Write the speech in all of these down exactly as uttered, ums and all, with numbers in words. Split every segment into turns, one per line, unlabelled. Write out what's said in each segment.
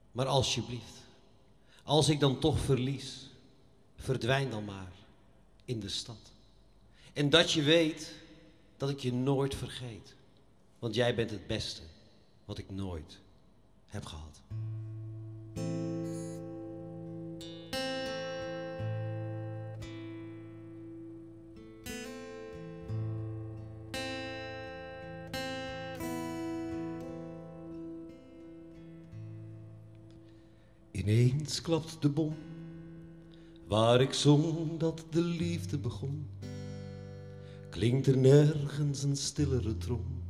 Maar alsjeblieft, als ik dan toch verlies, verdwijn dan maar in de stad. En dat je weet dat ik je nooit vergeet. Want jij bent het beste wat ik nooit heb gehad. Ineens klapt de bom, waar ik zong dat de liefde begon. Klinkt er nergens een stillere trom.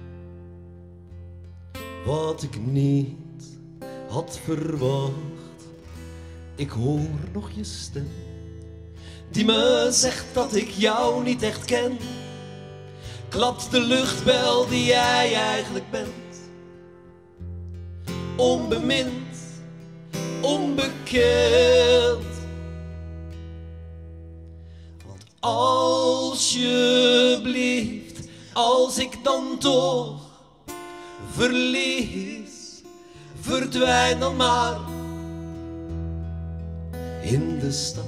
Wat ik niet had verwacht, ik hoor nog je stem, die me zegt dat ik jou niet echt ken. Klapt de luchtbel die jij eigenlijk bent, onbemind, onbekend. Want alsjeblieft, als ik dan toch verlies, verdwijn dan maar in de stad.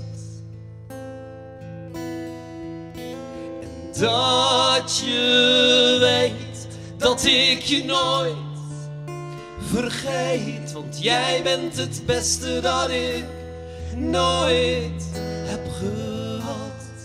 En dat je weet dat ik je nooit vergeet, want jij bent het beste dat ik nooit heb gehad.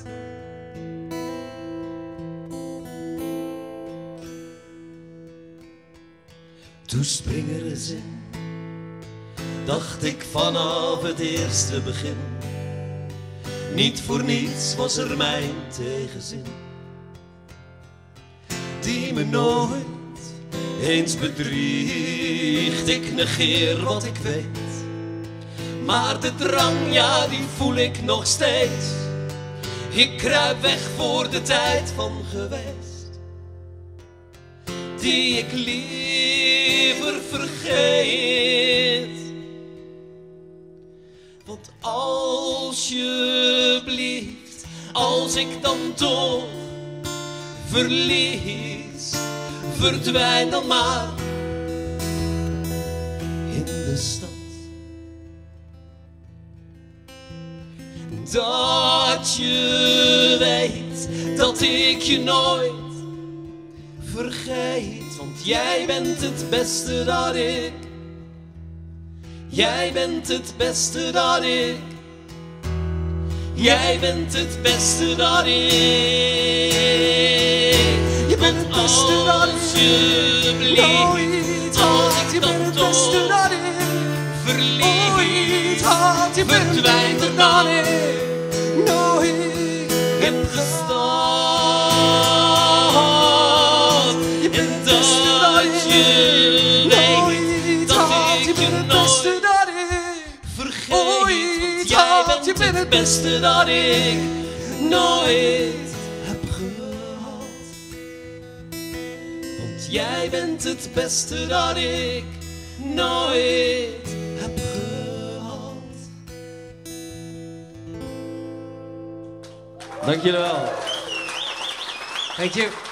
Toespring er eens in, dacht ik vanaf het eerste begin. Niet voor niets was er mijn tegenzin, die me nooit eens bedriegt. Ik negeer wat ik weet, maar de drang, ja, die voel ik nog steeds. Ik kruip weg voor de tijd van geweest, die ik liever vergeet. Want alsjeblieft, als ik dan toch verlies, verdwijn dan maar in de stad. Dat je weet dat ik je nooit vergeet, want jij bent het beste dat ik, jij bent het beste dat ik, jij bent het beste dat ik. Je bent het beste dat ik, alsjeblieft, als ik dan toch verlies, verdwijnt er dan ik heb gestaan. En dat je weet dat ik je nooit vergeet, want jij bent het beste dat ik nooit heb gehad. Want jij bent het beste dat ik nooit heb gehad.
Dank jullie wel. Thank you.